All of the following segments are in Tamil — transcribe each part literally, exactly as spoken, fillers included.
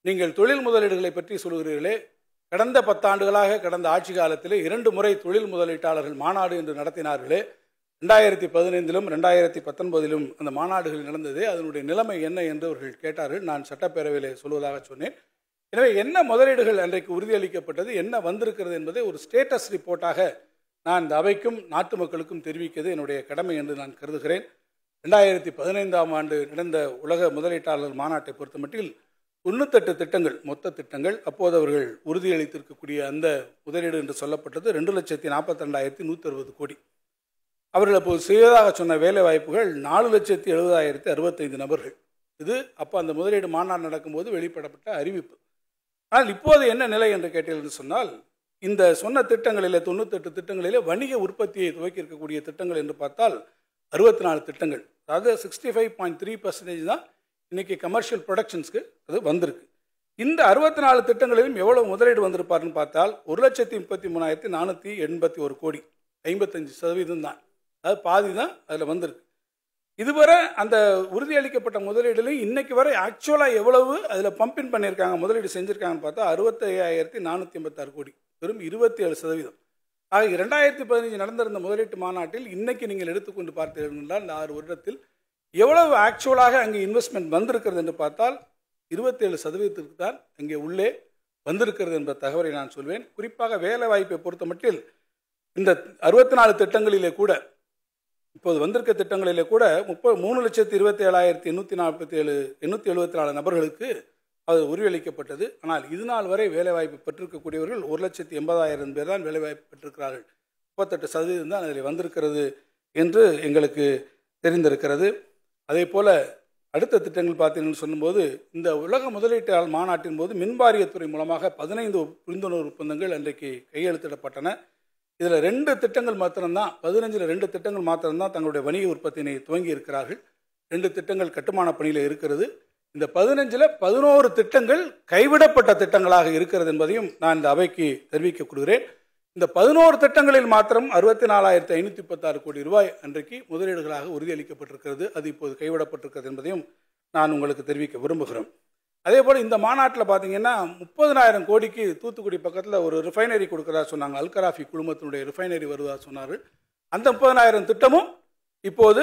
நீங்கள் தொழில் முதலீடுகளை பற்றி சொல்கிறீர்களே, கடந்த பத்தாண்டுகளாக கடந்த ஆட்சி காலத்திலே இரண்டு முறை தொழில் முதலீட்டாளர்கள் மாநாடு என்று நடத்தினார்களே, ரெண்டாயிரத்தி பதினைந்திலும் ரெண்டாயிரத்தி பத்தொன்பதிலும் அந்த மாநாடுகள் நடந்தது. அதனுடைய நிலைமை என்ன என்று அவர்கள் கேட்டார்கள். நான் சட்டப்பேரவையிலே சொல்வதாக சொன்னேன். எனவே என்ன முதலீடுகள் அன்றைக்கு உறுதியளிக்கப்பட்டது, என்ன வந்திருக்கிறது என்பதை ஒரு ஸ்டேட்டஸ் ரிப்போர்ட்டாக நான் இந்த அவைக்கும் நாட்டு மக்களுக்கும் தெரிவிக்கிறது என்னுடைய கடமை என்று நான் கருதுகிறேன். ரெண்டாயிரத்தி பதினைந்தாம் ஆண்டு நடந்த உலக முதலீட்டாளர் மாநாட்டை பொறுத்தமட்டில் தொண்ணூத்தெட்டு திட்டங்கள், மொத்த திட்டங்கள், அப்போது அவர்கள் உறுதியளித்திருக்கக்கூடிய அந்த முதலீடு என்று சொல்லப்பட்டது ரெண்டு லட்சத்தி நாற்பத்தி ரெண்டாயிரத்தி நூற்றி அறுபது கோடி. அவர்கள் அப்போது செய்வதாக சொன்ன வேலை வாய்ப்புகள் நாலு லட்சத்தி எழுபதாயிரத்தி அறுபத்தைந்து நபர்கள். இது அப்போ அந்த முதலீடு மாநாடு நடக்கும்போது வெளியிடப்பட்ட அறிவிப்பு. ஆனால் இப்போது என்ன நிலை என்று கேட்டீர்கள் என்று சொன்னால், இந்த சொன்ன திட்டங்களிலே தொண்ணூத்தெட்டு திட்டங்களிலே வணிக உற்பத்தியை துவக்கி இருக்கக்கூடிய திட்டங்கள் என்று பார்த்தால் அறுபத்தி நாலு திட்டங்கள், அதாவது sixty five point three percentage தான் இன்னைக்கு கமர்ஷியல் ப்ரொடக்ஷன்ஸ்க்கு அது வந்திருக்கு. இந்த அறுபத்தி நாலு திட்டங்களிலும் எவ்வளவு முதலீடு வந்திருப்பாருன்னு பார்த்தால் ஒரு லட்சத்தி முப்பத்தி மூணாயிரத்தி நானூற்றி எண்பத்தி ஒரு கோடி, ஐம்பத்தஞ்சு சதவீதம் தான், அதாவது பாதி தான் அதில் வந்திருக்கு. இதுவரை அந்த உறுதியளிக்கப்பட்ட முதலீடுலையும் இன்னைக்கு வரை ஆக்சுவலாக எவ்வளவு அதில் பம்பின் பண்ணியிருக்காங்க, முதலீடு செஞ்சுருக்காங்கன்னு பார்த்தா அறுபத்தி ஐயாயிரத்தி நானூற்றி எண்பத்தாறு கோடி, வெறும் இருபத்தி ஏழு சதவீதம். ஆக இரண்டாயிரத்தி பதினஞ்சு நடந்திருந்த முதலீட்டு மாநாட்டில் இன்னைக்கு நீங்கள் எடுத்துக்கொண்டு பார்த்தீர்கள் என்றால் இந்த ஆறு வருடத்தில் எவ்வளவு ஆக்சுவலாக அங்கே இன்வெஸ்ட்மெண்ட் வந்திருக்கிறது என்று பார்த்தால் இருபத்தி ஏழு சதவீதத்திற்கு தான் அங்கே உள்ளே வந்திருக்கிறது என்ற தகவலை நான் சொல்வேன். குறிப்பாக வேலை வாய்ப்பை பொறுத்த மட்டில் இந்த அறுபத்தி நாலு திட்டங்களிலே கூட, இப்போது வந்திருக்க திட்டங்களிலே கூட முப்பது மூணு லட்சத்தி இருபத்தி ஏழாயிரத்தி எண்ணூற்றி நாற்பத்தி ஏழு எண்ணூற்றி எழுபத்தி நாலு நபர்களுக்கு அது உறுதியளிக்கப்பட்டது. ஆனால் இது நாள் வரை வேலைவாய்ப்பு பெற்றிருக்கக்கூடியவர்கள் ஒரு லட்சத்தி எண்பதாயிரம் பேர் தான் வேலைவாய்ப்பு பெற்றிருக்கிறார்கள். முப்பத்தெட்டு சதவீதம் தான் அதில் வந்திருக்கிறது என்று எங்களுக்கு தெரிந்திருக்கிறது. அதே போல் அடுத்த திட்டங்கள் பார்த்தீங்கன்னு சொல்லும்போது, இந்த உலக முதலீட்டாளர் மாநாட்டின் போது மின்வாரியத்துறை மூலமாக பதினைந்து புரிந்துணர்வு ஒப்பந்தங்கள் அன்றைக்கு கையெழுத்திடப்பட்டன. இதில் ரெண்டு திட்டங்கள் மாத்திரம்தான், பதினஞ்சில் ரெண்டு திட்டங்கள் மாத்திரம்தான் தங்களுடைய வணிக உற்பத்தியினை துவங்கி இருக்கிறார்கள். ரெண்டு திட்டங்கள் கட்டுமான பணியில் இருக்கிறது. இந்த பதினஞ்சில் பதினோரு திட்டங்கள் கைவிடப்பட்ட திட்டங்களாக இருக்கிறது என்பதையும் நான் இந்த அவைக்கு தெரிவிக்க கொள்கிறேன். இந்த பதினோரு திட்டங்களில் மாத்திரம் அறுபத்தி நாலாயிரத்தி ஐநூற்றி முப்பத்தாறு கோடி ரூபாய் அன்றைக்கு முதலீடுகளாக உறுதியளிக்கப்பட்டிருக்கிறது. அது இப்போது கைவிடப்பட்டிருக்கிறது என்பதையும் நான் உங்களுக்கு தெரிவிக்க விரும்புகிறேன். அதே போல் இந்த மாநாட்டில் பார்த்தீங்கன்னா முப்பதினாயிரம் கோடிக்கு தூத்துக்குடி பக்கத்தில் ஒரு ரிஃபைனரி கொடுக்குறதா சொன்னாங்க. அல்கராஃபி குழுமத்தினுடைய ரிஃபைனரி வருவதாக சொன்னார்கள். அந்த முப்பதினாயிரம் திட்டமும் இப்போது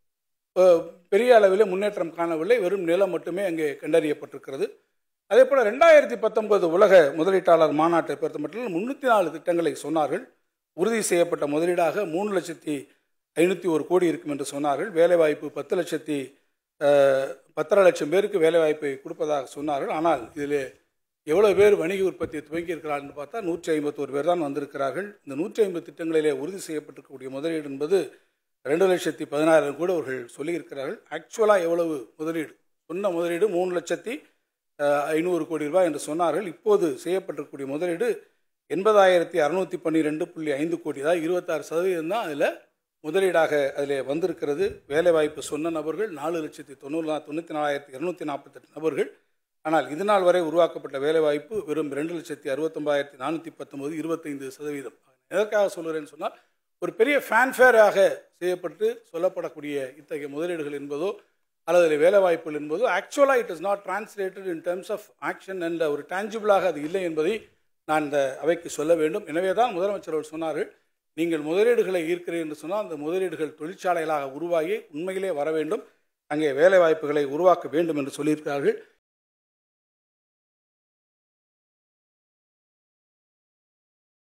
பெரிய அளவில் முன்னேற்றம் காணவில்லை. வெறும் நிலம் மட்டுமே அங்கே கண்டறியப்பட்டிருக்கிறது. அதே போல் ரெண்டாயிரத்தி பத்தொன்பது உலக முதலீட்டாளர் மாநாட்டை பொறுத்த மட்டும் முன்னூற்றி நாலு திட்டங்களை சொன்னார்கள். உறுதி செய்யப்பட்ட முதலீடாக மூணு லட்சத்தி ஐநூற்றி ஒரு கோடி இருக்கும் என்று சொன்னார்கள். வேலைவாய்ப்பு பத்து லட்சத்தி பத்தரை லட்சம் பேருக்கு வேலைவாய்ப்பை கொடுப்பதாக சொன்னார்கள். ஆனால் இதில் எவ்வளோ பேர் வணிக உற்பத்தியை துவங்கி இருக்கிறார்கள் பார்த்தா நூற்றி ஐம்பத்தோரு பேர் தான் வந்திருக்கிறார்கள். இந்த நூற்றி ஐம்பது திட்டங்களிலே உறுதி செய்யப்பட்டிருக்கக்கூடிய முதலீடு என்பது ரெண்டு லட்சத்தி பதினாயிரம் கூட அவர்கள் சொல்லியிருக்கிறார்கள். ஆக்சுவலாக எவ்வளவு முதலீடு, சொன்ன முதலீடு மூணு லட்சத்தி ஐநூறு கோடி ரூபாய் என்று சொன்னார்கள். இப்போது செய்யப்பட்டிருக்கக்கூடிய முதலீடு எண்பதாயிரத்தி அறுநூற்றி பன்னிரெண்டு புள்ளி ஐந்து கோடி, அதாவது இருபத்தாறு சதவீதம் தான் அதில் முதலீடாக அதில் வந்திருக்கிறது. வேலைவாய்ப்பு சொன்ன நபர்கள் நாலு லட்சத்தி தொண்ணூறு தொண்ணூற்றி நாலாயிரத்தி இரநூத்தி நாற்பத்தெட்டு நபர்கள். ஆனால் இது நாள் வரை உருவாக்கப்பட்ட வேலைவாய்ப்பு வெறும் ரெண்டு லட்சத்தி அறுபத்தொம்பதாயிரத்தி நானூற்றி பத்தொன்பது, இருபத்தைந்து சதவீதம். எதற்காக சொல்கிறேன்னு சொன்னால், ஒரு பெரிய ஃபேன்ஃபேராக செய்யப்பட்டு சொல்லப்படக்கூடிய இத்தகைய முதலீடுகள் என்பதோ அல்லது வேலைவாய்ப்புகள் என்பதோ ஆக்சுவலாக it is not translated in terms of action என்ற ஒரு டான்ஜிபிளாக அது இல்லை என்பதை நான் இந்த அவைக்கு சொல்ல வேண்டும். எனவே தான் முதலமைச்சர் அவர்கள் சொன்னார்கள், நீங்கள் முதலீடுகளை ஈர்க்கிறீர்கள் என்று சொன்னால் அந்த முதலீடுகள் தொழிற்சாலைகளாக உருவாகி உண்மையிலே வர வேண்டும், அங்கே வேலைவாய்ப்புகளை உருவாக்க வேண்டும் என்று சொல்லியிருக்கிறார்கள்.